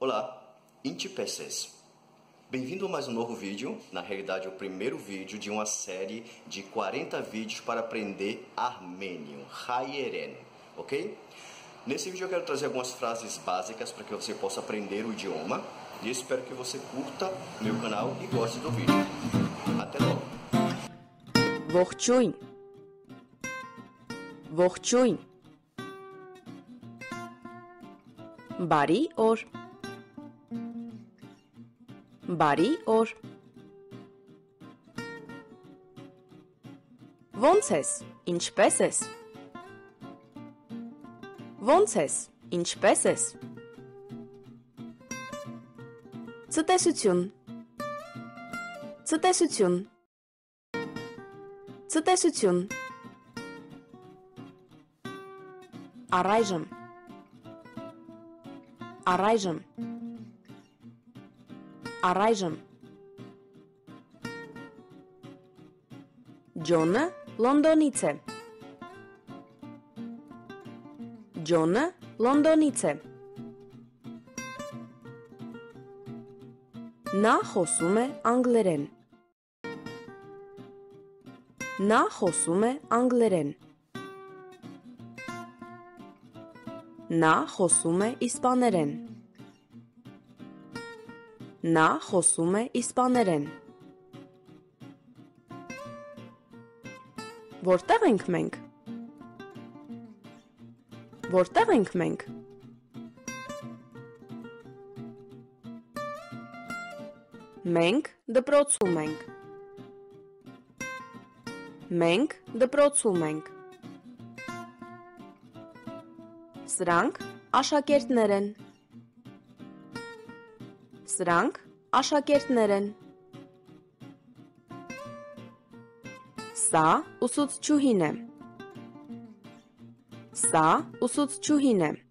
Olá, Inti Peces. Bem-vindo a mais um novo vídeo. Na realidade, é o primeiro vídeo de uma série de 40 vídeos para aprender armênio, Hayeren, ok? Nesse vídeo eu quero trazer algumas frases básicas para que você possa aprender o idioma e espero que você curta meu canal e goste do vídeo. Até logo! Ողջույն, ողջույն, բարի օր, բարի օր, ո՞նց ես, ինչպե՞ս ես, ո՞նց ես, ինչպե՞ս ես, ցտեսություն, ցտեսություն, ցտեսություն, առայժմ, առայժմ, առայժմ, Ջոնը Լոնդոնից է, Ջոնը Լոնդոնից է, նա խոսում է անգլերեն, Նա խոսում է անգլերեն, Նա խոսում է իսպաներեն, Նա խոսում է իսպաներեն, Որտե՞ղ ենք մենք, Որտե՞ղ ենք մենք, Մենք դպրոցում ենք, Մենք դպրոցում ենք, Սրանք աշակերտներ են, Սրանք աշակերտներ են, Սա ուսուցչուհին է, Սա ուսուցչուհին է,